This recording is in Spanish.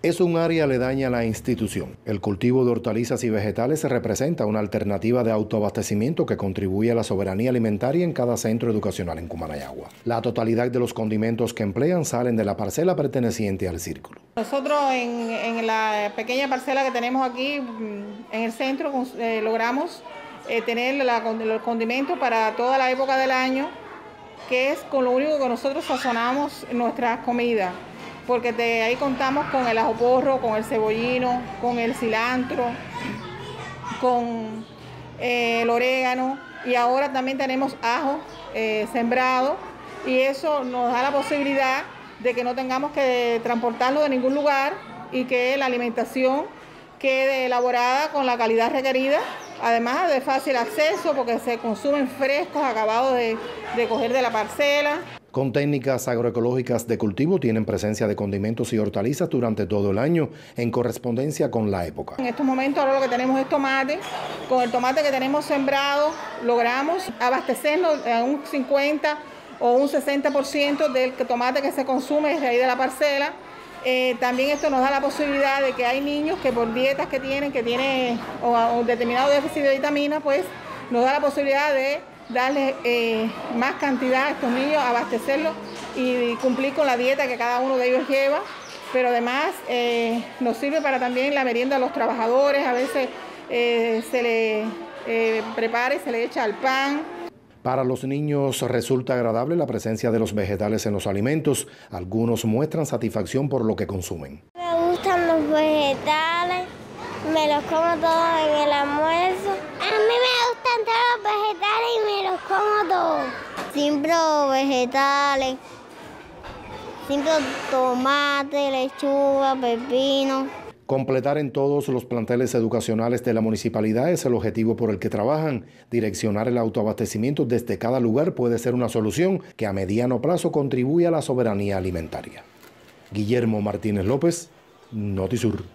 Es un área aledaña a la institución. El cultivo de hortalizas y vegetales representa una alternativa de autoabastecimiento que contribuye a la soberanía alimentaria en cada centro educacional en Cumanayagua. La totalidad de los condimentos que emplean salen de la parcela perteneciente al círculo. Nosotros en la pequeña parcela que tenemos aquí en el centro logramos tener los condimentos para toda la época del año, que es con lo único que nosotros sazonamos nuestras comidas. Porque ahí contamos con el ajo porro, con el cebollino, con el cilantro, con el orégano, y ahora también tenemos ajo sembrado, y eso nos da la posibilidad de que no tengamos que transportarlo de ningún lugar y que la alimentación quede elaborada con la calidad requerida, además de fácil acceso porque se consumen frescos acabados de coger de la parcela. Con técnicas agroecológicas de cultivo tienen presencia de condimentos y hortalizas durante todo el año, en correspondencia con la época. En estos momentos ahora lo que tenemos es tomate. Con el tomate que tenemos sembrado logramos abastecernos a un 50 o un 60% del tomate que se consume desde ahí de la parcela. También esto nos da la posibilidad de que hay niños que por dietas que tienen o determinado déficit de vitamina, pues nos da la posibilidad de darle más cantidad a estos niños, abastecerlos y cumplir con la dieta que cada uno de ellos lleva, pero además nos sirve para también la merienda a los trabajadores. A veces se le prepara y se le echa al pan. Para los niños resulta agradable la presencia de los vegetales en los alimentos. Algunos muestran satisfacción por lo que consumen. Me gustan los vegetales, me los como todos en el almuerzo. A mí me gustan todos los vegetales y me los como todos. Siempre vegetales, siempre tomate, lechuga, pepino. Completar en todos los planteles educacionales de la municipalidad es el objetivo por el que trabajan. Direccionar el autoabastecimiento desde cada lugar puede ser una solución que a mediano plazo contribuye a la soberanía alimentaria. Guillermo Martínez López, Notisur.